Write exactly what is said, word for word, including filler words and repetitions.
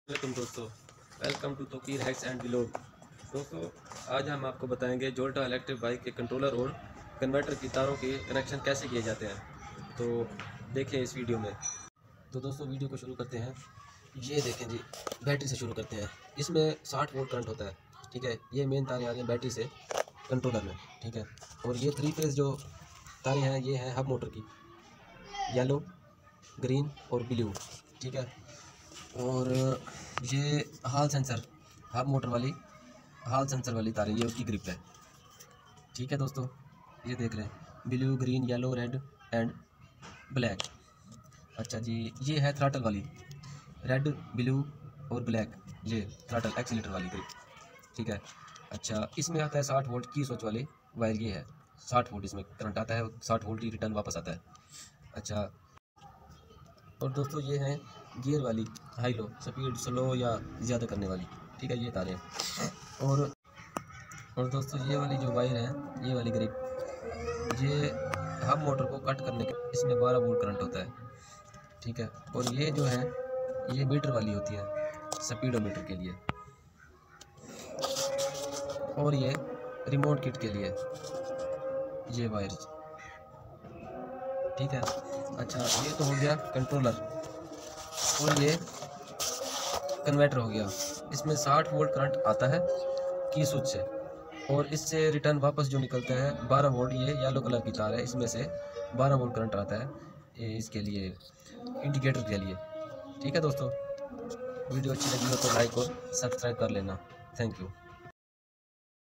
Welcome दोस्तों, welcome to Tauqeer hacks and vlog. दोस्तों, आज हम आपको बताएंगे जोल्टा इलेक्ट्रिक बाइक के कंट्रोलर और कन्वर्टर की तारों के कनेक्शन कैसे किए जाते हैं। तो देखें इस वीडियो में। तो दोस्तों, वीडियो को शुरू करते हैं। ये देखें जी, बैटरी से शुरू करते हैं। इसमें साठ वोल्ट करंट होता है, ठीक है। ये मेन तारें आ रही हैं बैटरी से कंट्रोलर में, ठीक है। और ये थ्री फेज जो तारें हैं, ये हैं हब मोटर की, येलो, ग्रीन और ब्लू, ठीक है। और ये हाल सेंसर, हब मोटर वाली हाल सेंसर वाली तारें, ये उसकी ग्रिप है, ठीक है दोस्तों। ये देख रहे हैं, blue, green, yellow, red and black. अच्छा जी, ये है थ्रॉटल वाली, रेड, ब्लू और ब्लैक, ये थ्रॉटल एक्सीलेटर वाली ग्रिप, ठीक है। अच्छा, इसमें आता है साठ वोल्ट की स्विच वाली वायर, ये है साठ वोल्ट इसमें करंट आता है, साठ वोल्ट ही रिटर्न वापस आता है। अच्छा, और दोस्तों ये है गियर वाली, हाई लो, स्पीड स्लो या ज़्यादा करने वाली, ठीक है, ये तारें। और और दोस्तों, ये वाली जो वायर है, ये वाली ग्रिप, ये हब मोटर को कट करने के, इसमें बारह वोल्ट करंट होता है, ठीक है। और ये जो है, ये मीटर वाली होती है, स्पीडोमीटर के लिए। और ये रिमोट किट के लिए, ये वायर, ठीक है। अच्छा, ये तो हो गया कंट्रोलर। और ये कन्वर्टर हो गया। इसमें साठ वोल्ट करंट आता है की स्विच से, और इससे रिटर्न वापस जो निकलता है बारह वोल्ट, ये येलो कलर की तार है, इसमें से बारह वोल्ट करंट आता है, ये इसके लिए इंडिकेटर के लिए, ठीक है दोस्तों। वीडियो अच्छी लगी हो तो लाइक और सब्सक्राइब कर लेना। Thank you.